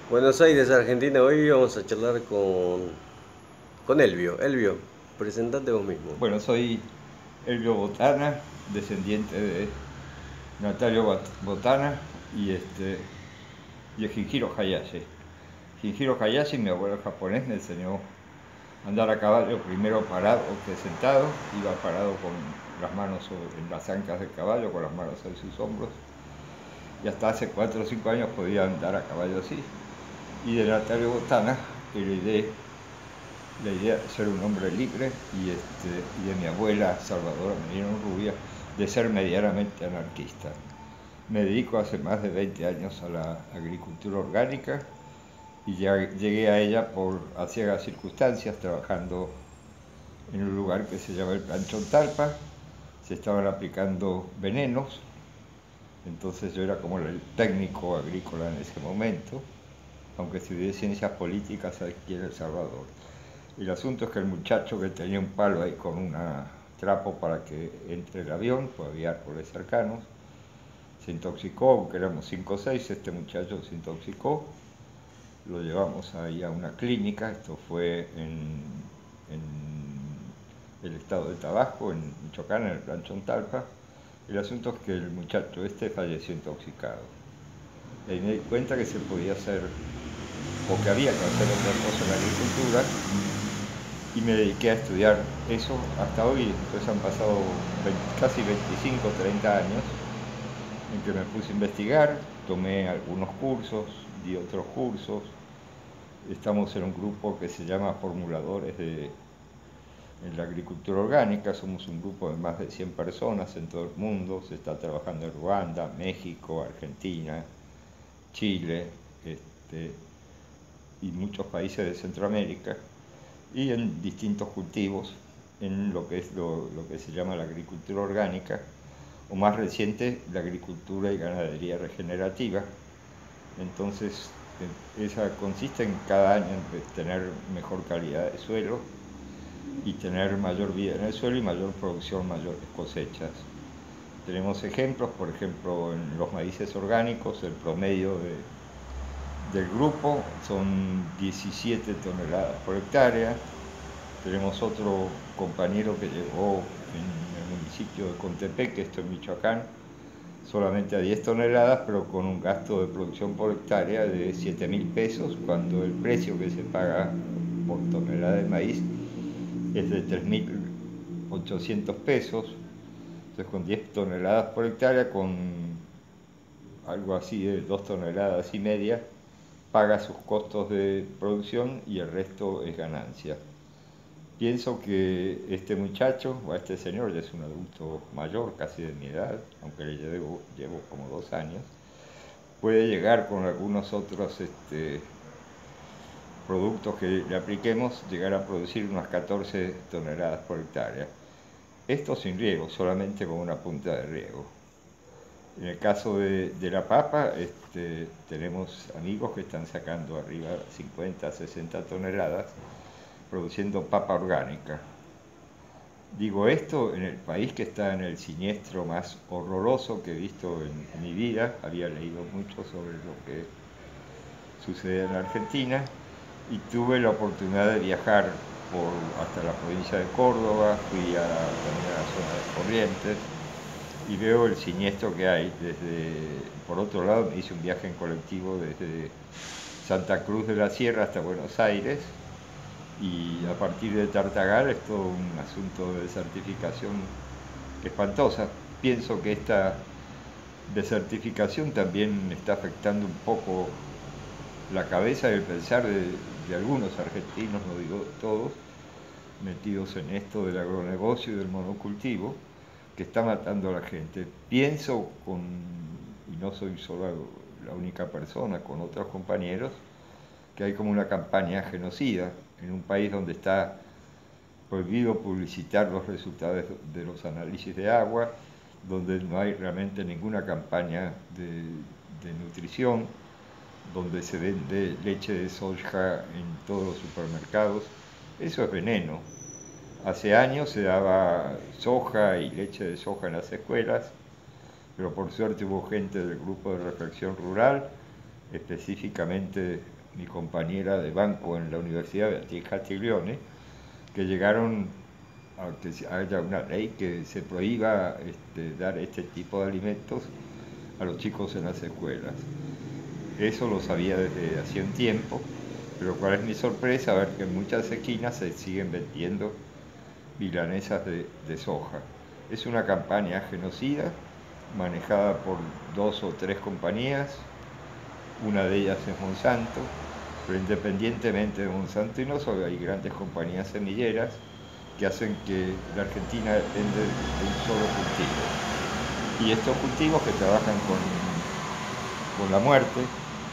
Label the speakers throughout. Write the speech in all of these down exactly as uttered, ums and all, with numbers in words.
Speaker 1: Buenos Aires, Argentina. Hoy vamos a charlar con, con Elvio. Elvio, presentate vos mismo.
Speaker 2: Bueno, soy Elvio Botana, descendiente de Natalio Bot- Botana y, este, y de Shinjiro Hayashi. Shinjiro Hayashi, mi abuelo japonés, me enseñó a andar a caballo primero parado que sentado, iba parado con las manos sobre- en las ancas del caballo, con las manos en sus hombros, y hasta hace cuatro o cinco años podía andar a caballo así. Y de Natalio Botana heredé la idea de ser un hombre libre y, este, y de mi abuela Salvadora Merino Rubia de ser medianamente anarquista. Me dedico hace más de veinte años a la agricultura orgánica y ya llegué a ella por a ciegas circunstancias, trabajando en un lugar que se llama el Planchón Talpa. Se estaban aplicando venenos, entonces yo era como el técnico agrícola en ese momento, aunque estudié ciencias políticas aquí en El Salvador. El asunto es que el muchacho que tenía un palo ahí con un trapo para que entre el avión, pues había árboles cercanos, se intoxicó, aunque éramos cinco o seis, este muchacho se intoxicó, lo llevamos ahí a una clínica, esto fue en, en el estado de Tabasco, en Michoacán, en el Planchón Talpa. El asunto es que el muchacho este falleció intoxicado. Y ahí me di cuenta que se podía hacer, o que había que hacer otra cosa en la agricultura, y me dediqué a estudiar eso hasta hoy. Entonces han pasado casi veinticinco, treinta años en que me puse a investigar, tomé algunos cursos, di otros cursos. Estamos en un grupo que se llama Formuladores de en la agricultura orgánica. Somos un grupo de más de cien personas en todo el mundo. Se está trabajando en Ruanda, México, Argentina, Chile, este, y muchos países de Centroamérica, y en distintos cultivos, en lo que es lo, lo que se llama la agricultura orgánica, o más reciente, la agricultura y ganadería regenerativa. Entonces, esa consiste en cada año en tener mejor calidad de suelo y tener mayor vida en el suelo y mayor producción, mayores cosechas. Tenemos ejemplos, por ejemplo, en los maíces orgánicos, el promedio de, del grupo son diecisiete toneladas por hectárea. Tenemos otro compañero que llegó en el municipio de Contepec, esto en Michoacán, solamente a diez toneladas, pero con un gasto de producción por hectárea de siete mil pesos, cuando el precio que se paga por tonelada de maíz es de tres mil ochocientos pesos. Entonces, con diez toneladas por hectárea, con algo así de dos toneladas y media, paga sus costos de producción y el resto es ganancia. Pienso que este muchacho, o este señor, ya es un adulto mayor, casi de mi edad, aunque le llevo, llevo como dos años, puede llegar con algunos otros este, productos que le apliquemos, llegar a producir unas catorce toneladas por hectárea. Esto sin riego, solamente con una punta de riego. En el caso de, de la papa, este, tenemos amigos que están sacando arriba cincuenta, sesenta toneladas, produciendo papa orgánica. Digo esto en el país que está en el siniestro más horroroso que he visto en, en mi vida. Había leído mucho sobre lo que sucede en Argentina y tuve la oportunidad de viajar por, hasta la provincia de Córdoba, fui a, también a la zona de Corrientes y veo el siniestro que hay. Desde, por otro lado, me hice un viaje en colectivo desde Santa Cruz de la Sierra hasta Buenos Aires, y a partir de Tartagal es todo un asunto de desertificación espantosa. Pienso que esta desertificación también está afectando un poco la cabeza y el pensar de, de algunos argentinos, no digo todos, metidos en esto del agronegocio y del monocultivo, que está matando a la gente. Pienso, con, y no soy solo la única persona, con otros compañeros, que hay como una campaña genocida en un país donde está prohibido publicitar los resultados de los análisis de agua, donde no hay realmente ninguna campaña de, de nutrición, donde se vende leche de soja en todos los supermercados. Eso es veneno. Hace años se daba soja y leche de soja en las escuelas, pero por suerte hubo gente del grupo de reflexión rural, específicamente mi compañera de banco en la universidad, Beatriz Castiglione, que llegaron a que haya una ley que se prohíba este, dar este tipo de alimentos a los chicos en las escuelas. Eso lo sabía desde hacía un tiempo, pero cuál es mi sorpresa ver que en muchas esquinas se siguen vendiendo milanesas de, de soja. Es una campaña genocida manejada por dos o tres compañías, una de ellas es Monsanto, pero independientemente de Monsanto y no solo hay grandes compañías semilleras que hacen que la Argentina depende de un solo cultivo. Y estos cultivos que trabajan con, con la muerte,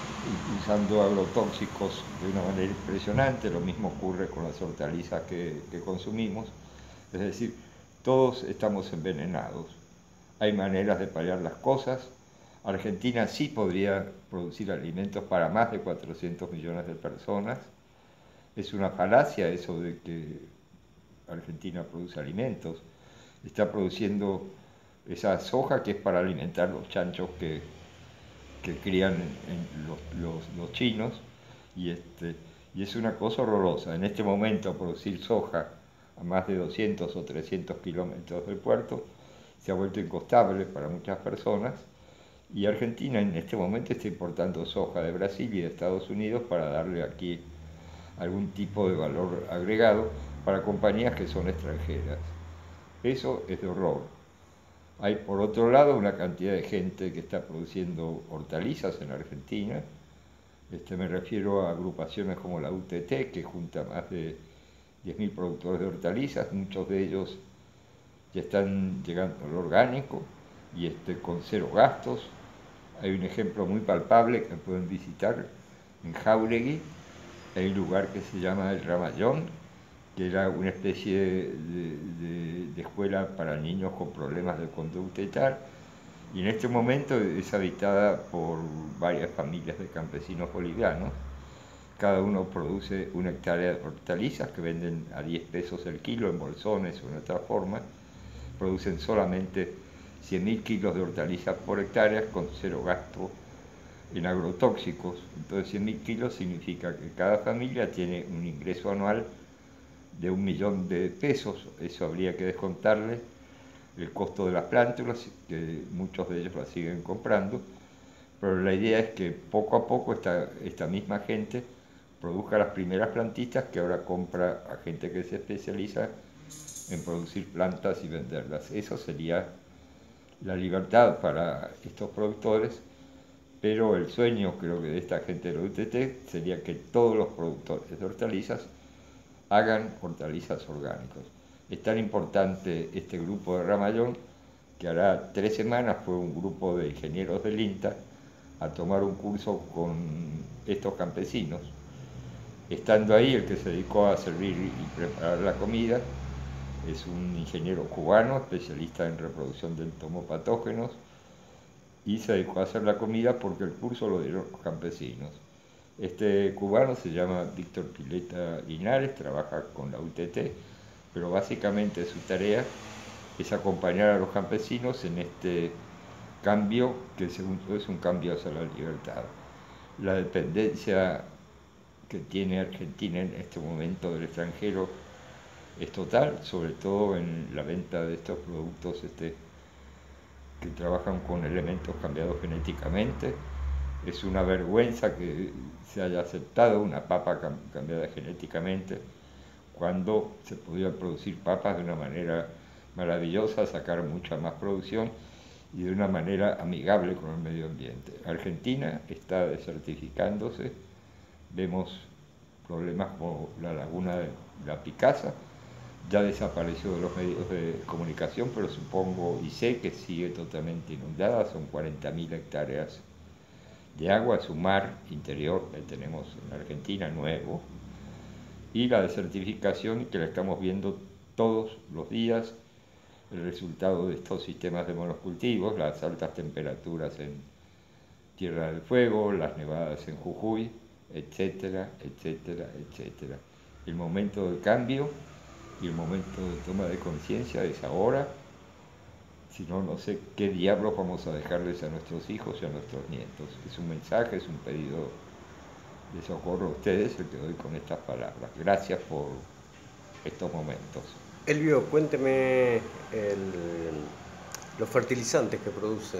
Speaker 2: usando agrotóxicos de una manera impresionante, lo mismo ocurre con las hortalizas que, que consumimos, es decir, todos estamos envenenados. Hay maneras de paliar las cosas. Argentina sí podría producir alimentos para más de cuatrocientos millones de personas. Es una falacia eso de que Argentina produce alimentos. Está produciendo esa soja que es para alimentar los chanchos que, que crían en, en los, los, los chinos. Y, este, y es una cosa horrorosa. En este momento producir soja a más de doscientos o trescientos kilómetros del puerto se ha vuelto incostable para muchas personas. Y Argentina en este momento está importando soja de Brasil y de Estados Unidos para darle aquí algún tipo de valor agregado para compañías que son extranjeras. Eso es de horror. Hay por otro lado una cantidad de gente que está produciendo hortalizas en Argentina. Este, me refiero a agrupaciones como la U T T, que junta más de diez mil productores de hortalizas, muchos de ellos ya están llegando al orgánico y este, con cero gastos. Hay un ejemplo muy palpable que pueden visitar en Jáuregui. Hay un lugar que se llama El Ramallón, que era una especie de, de, de escuela para niños con problemas de conducta y tal. Y en este momento es habitada por varias familias de campesinos bolivianos. Cada uno produce una hectárea de hortalizas que venden a diez pesos el kilo en bolsones o en otra forma. Producen solamente cien mil kilos de hortalizas por hectárea con cero gasto en agrotóxicos. Entonces cien mil kilos significa que cada familia tiene un ingreso anual de un millón de pesos. Eso habría que descontarle el costo de las plántulas, que muchos de ellos las siguen comprando, pero la idea es que poco a poco esta, esta misma gente produzca las primeras plantitas que ahora compra a gente que se especializa en producir plantas y venderlas. Eso sería la libertad para estos productores, pero el sueño creo que de esta gente de la U T T sería que todos los productores de hortalizas hagan hortalizas orgánicos. Es tan importante este grupo de Ramallón que hará tres semanas fue un grupo de ingenieros del INTA a tomar un curso con estos campesinos. Estando ahí, el que se dedicó a servir y preparar la comida es un ingeniero cubano, especialista en reproducción de entomopatógenos, y se dedicó a hacer la comida porque el curso lo dieron los campesinos. Este cubano se llama Víctor Pileta Linares, trabaja con la U T T, pero básicamente su tarea es acompañar a los campesinos en este cambio que según yo es un cambio hacia la libertad. La dependencia que tiene Argentina en este momento del extranjero es total, sobre todo en la venta de estos productos este, que trabajan con elementos cambiados genéticamente. Es una vergüenza que se haya aceptado una papa cambiada genéticamente cuando se podía producir papas de una manera maravillosa, sacar mucha más producción y de una manera amigable con el medio ambiente. Argentina está desertificándose, vemos problemas como la laguna de la Picasa, ya desapareció de los medios de comunicación, pero supongo y sé que sigue totalmente inundada, son cuarenta mil hectáreas de agua, es un mar interior que tenemos en Argentina nuevo, y la desertificación que la estamos viendo todos los días, el resultado de estos sistemas de monocultivos, las altas temperaturas en Tierra del Fuego, las nevadas en Jujuy, etcétera, etcétera, etcétera. El momento de cambio y el momento de toma de conciencia es ahora, si no, no sé qué diablos vamos a dejarles a nuestros hijos y a nuestros nietos. Es un mensaje, es un pedido de socorro a ustedes, el que doy con estas palabras. Gracias por estos momentos.
Speaker 1: Elvio, cuénteme el- los fertilizantes que producen.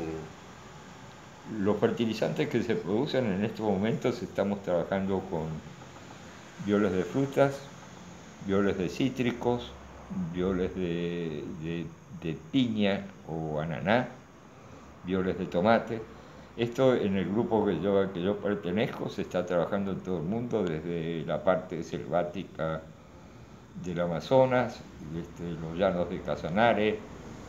Speaker 2: Los fertilizantes que se producen en estos momentos, estamos trabajando con violes de frutas, violes de cítricos, violes de, de, de piña o ananá, violes de tomate. Esto en el grupo que yo, al que yo pertenezco se está trabajando en todo el mundo, desde la parte selvática del Amazonas, este, los llanos de Casanare,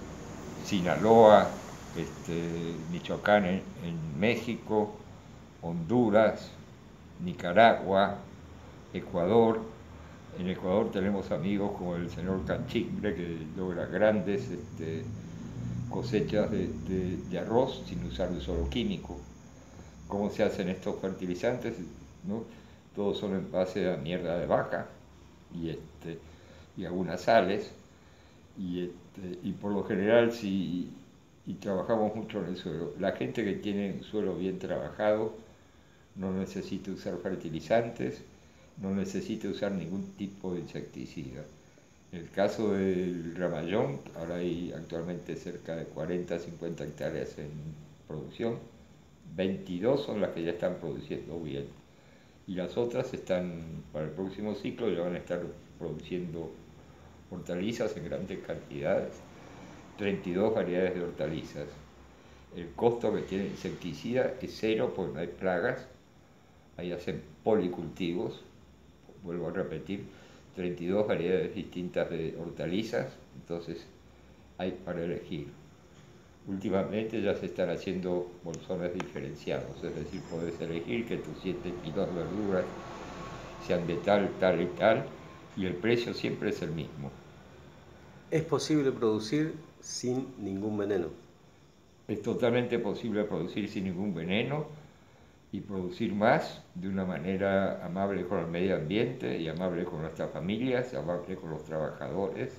Speaker 2: Sinaloa, este, Michoacán en, en México, Honduras, Nicaragua, Ecuador. En Ecuador tenemos amigos como el señor Canchimbre, que logra grandes este, cosechas de, de, de arroz sin usar un solo químico. ¿Cómo se hacen estos fertilizantes? ¿No? Todos son en base a mierda de vaca y, este, y algunas sales. Y, este, y por lo general, si y trabajamos mucho en el suelo, la gente que tiene un suelo bien trabajado no necesita usar fertilizantes, no necesita usar ningún tipo de insecticida. En el caso del Ramayón, ahora hay actualmente cerca de cuarenta a cincuenta hectáreas en producción, veintidós son las que ya están produciendo bien, y las otras están para el próximo ciclo, ya van a estar produciendo hortalizas en grandes cantidades, treinta y dos variedades de hortalizas. El costo que tiene el insecticida es cero porque no hay plagas, ahí hacen policultivos, vuelvo a repetir, treinta y dos variedades distintas de hortalizas, entonces hay para elegir. Últimamente ya se están haciendo bolsones diferenciados, es decir, podés elegir que tus siete kilos de verduras sean de tal, tal y tal, y el precio siempre es el mismo.
Speaker 1: Es posible producir sin ningún veneno.
Speaker 2: Es totalmente posible producir sin ningún veneno y producir más de una manera amable con el medio ambiente y amable con nuestras familias, amable con los trabajadores.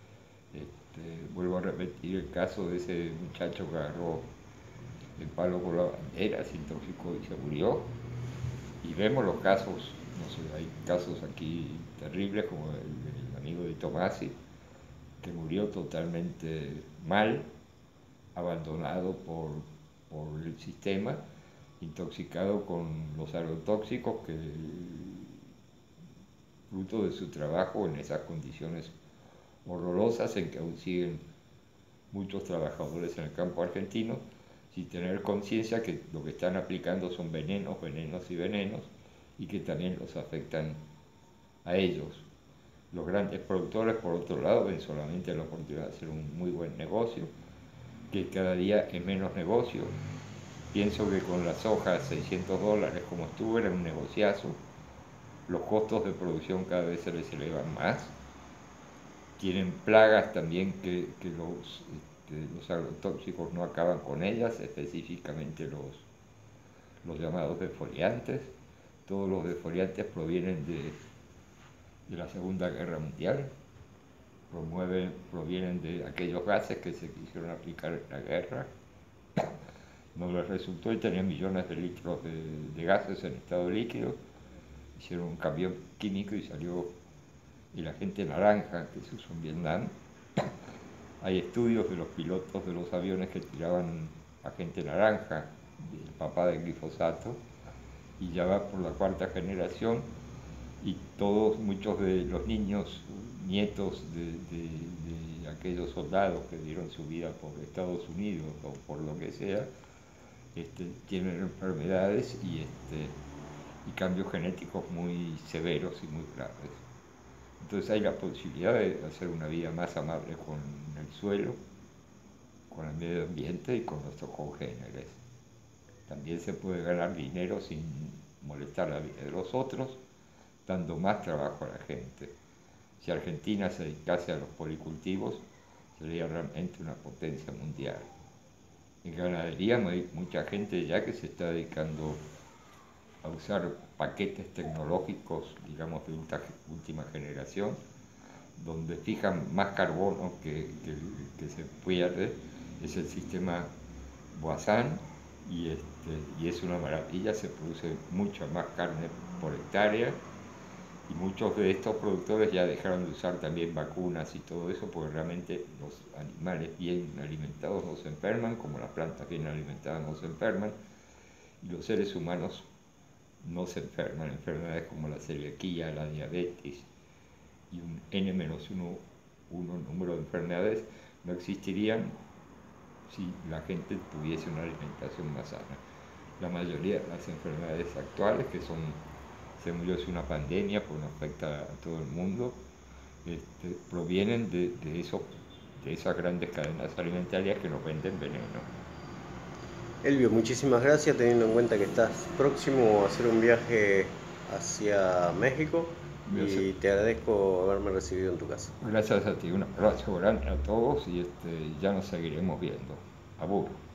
Speaker 2: Este, vuelvo a repetir el caso de ese muchacho que agarró el palo con la bandera, se intoxicó y se murió. Y vemos los casos, no sé, hay casos aquí terribles como el, el amigo de Tomasi, que murió totalmente mal, abandonado por, por el sistema, intoxicado con los agrotóxicos que fruto de su trabajo en esas condiciones horrorosas en que aún siguen muchos trabajadores en el campo argentino, sin tener conciencia que lo que están aplicando son venenos, venenos y venenos, y que también los afectan a ellos. Los grandes productores, por otro lado, ven solamente la oportunidad de hacer un muy buen negocio, que cada día es menos negocio. Pienso que con las hojas seiscientos dólares como estuvo era un negociazo. Los costos de producción cada vez se les elevan más. Tienen plagas también que, que los, este, los agrotóxicos no acaban con ellas, específicamente los, los llamados defoliantes. Todos los defoliantes provienen de, de la Segunda Guerra Mundial, promueven, provienen de aquellos gases que se quisieron aplicar en la guerra. No les resultó y tenían millones de litros de, de gases en estado líquido. Hicieron un cambio químico y salió el agente naranja que se usó en Vietnam. Hay estudios de los pilotos de los aviones que tiraban agente naranja, el papá del glifosato, y ya va por la cuarta generación, y todos, muchos de los niños, nietos de, de, de aquellos soldados que dieron su vida por Estados Unidos o por lo que sea, este, tienen enfermedades y, este, y cambios genéticos muy severos y muy graves. Entonces hay la posibilidad de hacer una vida más amable con el suelo, con el medio ambiente y con nuestros congéneres. También se puede ganar dinero sin molestar la vida de los otros, dando más trabajo a la gente. Si Argentina se dedicase a los policultivos, sería realmente una potencia mundial. En ganadería hay mucha gente ya que se está dedicando a usar paquetes tecnológicos, digamos, de última generación, donde fijan más carbono que, que, que se pierde. Es el sistema Boissin, y, este, y es una maravilla, se produce mucha más carne por hectárea, y muchos de estos productores ya dejaron de usar también vacunas y todo eso, porque realmente los animales bien alimentados no se enferman, como las plantas bien alimentadas no se enferman, y los seres humanos no se enferman. Enfermedades como la celiaquía, la diabetes y un ene menos uno número de enfermedades no existirían si la gente tuviese una alimentación más sana. La mayoría de las enfermedades actuales, que son, se murió, es una pandemia, porque nos afecta a todo el mundo, este, provienen de, de, eso, de esas grandes cadenas alimentarias que nos venden veneno.
Speaker 1: Elvio, muchísimas gracias, teniendo en cuenta que estás próximo a hacer un viaje hacia México, y te agradezco haberme recibido en tu casa.
Speaker 2: Gracias a ti, un abrazo grande a todos, y este, ya nos seguiremos viendo. Abur.